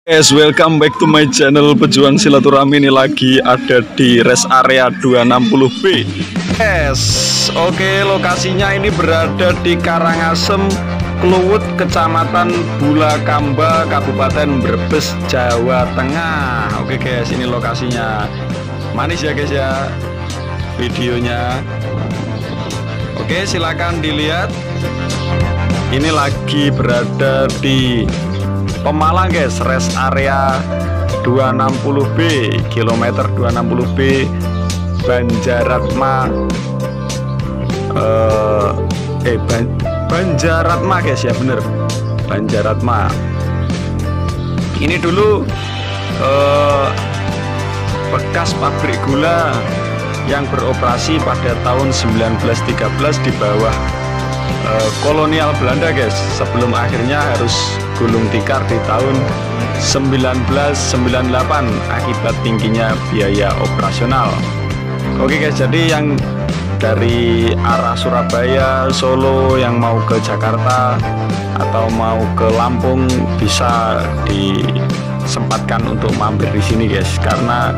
Guys, welcome back to my channel Pejuang Silaturahmi. Ini lagi ada di rest area 260B. Yes, oke, lokasinya ini berada di Karangasem, Kluwut, Kecamatan Bulakamba, Kabupaten Brebes, Jawa Tengah. Oke guys, ini lokasinya. Manis ya guys ya videonya. Oke, silakan dilihat. Ini lagi berada di Pemalang guys, rest area 260B, kilometer 260B, Banjaratma, Banjaratma guys ya, bener, Banjaratma. Ini dulu bekas pabrik gula yang beroperasi pada tahun 1913 di bawah kolonial Belanda guys, sebelum akhirnya harus gulung tikar di tahun 1998 akibat tingginya biaya operasional. Oke guys, jadi yang dari arah Surabaya, Solo, yang mau ke Jakarta atau mau ke Lampung bisa disempatkan untuk mampir di sini guys, karena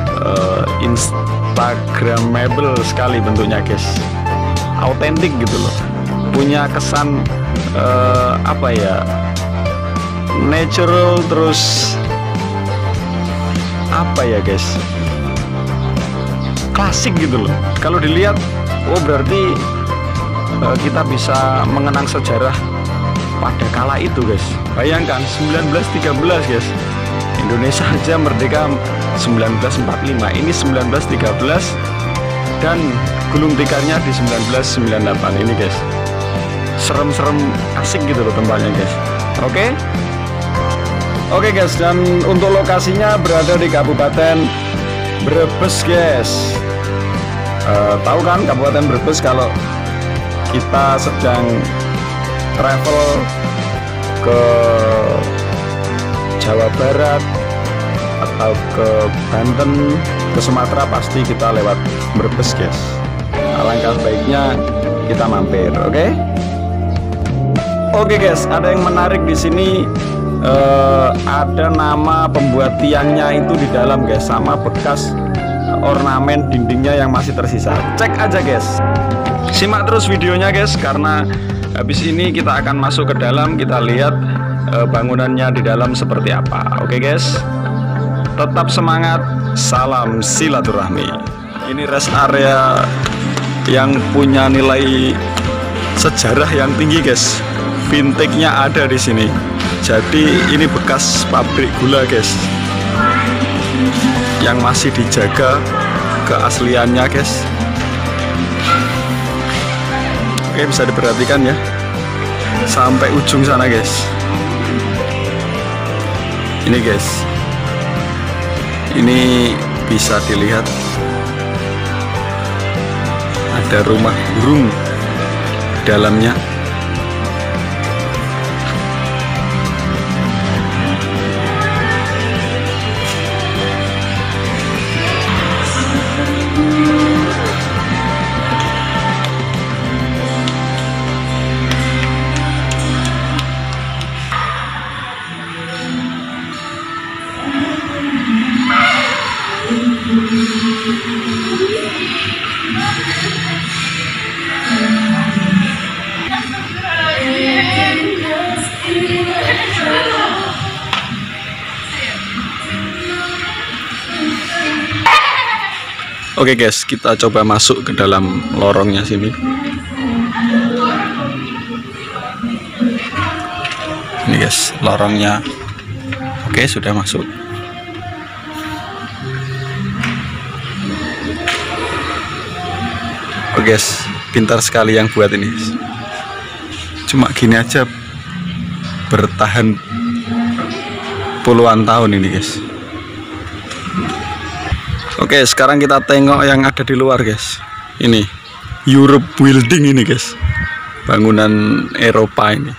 instagramable sekali bentuknya guys, autentik gitu loh, punya kesan apa ya, natural, terus apa ya guys, klasik gitu loh. Kalau dilihat, oh berarti kita bisa mengenang sejarah pada kala itu guys. Bayangkan 1913 guys, Indonesia aja merdeka 1945, ini 1913 dan gulung tikarnya di 1998 ini guys. Serem-serem asik gitu loh tempatnya guys. Oke guys, dan untuk lokasinya berada di Kabupaten Brebes guys. Tahu kan Kabupaten Brebes kalau kita sedang travel ke Jawa Barat atau ke Banten, ke Sumatera, pasti kita lewat Brebes guys. Alangkah baiknya kita mampir, oke? Oke guys, ada yang menarik di sini. Ada nama pembuat tiangnya itu di dalam guys, sama bekas ornamen dindingnya yang masih tersisa. Cek aja guys, simak terus videonya guys, karena habis ini kita akan masuk ke dalam, kita lihat bangunannya di dalam seperti apa. Oke guys, tetap semangat, salam silaturahmi. Ini rest area yang punya nilai sejarah yang tinggi guys, vintage-nya ada di sini. Jadi ini bekas pabrik gula guys, yang masih dijaga keasliannya guys. Oke, bisa diperhatikan ya, sampai ujung sana guys. Ini guys, ini bisa dilihat ada rumah burung dalamnya. Oke guys, kita coba masuk ke dalam lorongnya sini. Ini guys, lorongnya. Oke, sudah masuk. Oke guys, pintar sekali yang buat ini. Cuma gini aja bertahan puluhan tahun ini guys. Oke, sekarang kita tengok yang ada di luar guys. Ini Europe building ini guys, bangunan Eropa ini.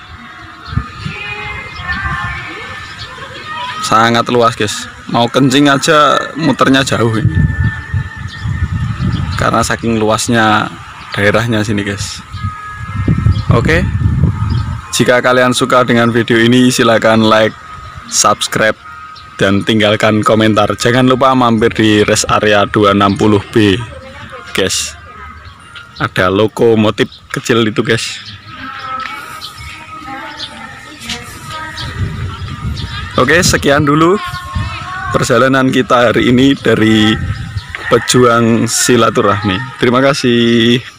Sangat luas guys, mau kencing aja muternya jauh ini, karena saking luasnya daerahnya sini guys. Oke, jika kalian suka dengan video ini silahkan like, subscribe, dan tinggalkan komentar. Jangan lupa mampir di rest area 260B guys. Ada lokomotif kecil itu guys. Oke, sekian dulu perjalanan kita hari ini dari Pejuang Silaturahmi. Terima kasih.